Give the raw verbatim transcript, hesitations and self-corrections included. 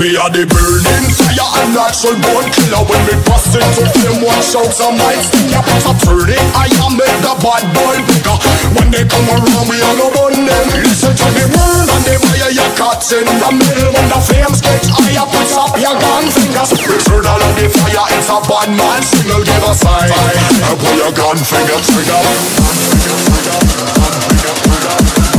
Me a the burning fire and natural born killer. When me bust into flame, one shouts I might sting ya. So turn it, I am make the bad boy bigger. When they come around, we all go burn them. Listen to the word and the fire you caught in the middle. When the flames get higher, put up your gun fingers. Return all of the fire, it's a bad man signal. Give a sign, and put your gun finger trigger. Gun finger trigger, gun finger trigger.